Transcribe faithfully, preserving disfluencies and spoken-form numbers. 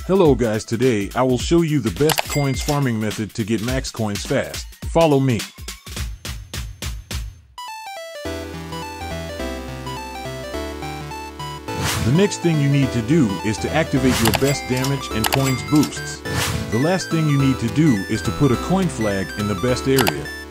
Hello guys, today I will show you the best coins farming method to get max coins fast. Follow me. The next thing you need to do is to activate your best damage and coins boosts. The last thing you need to do is to put a coin flag in the best area.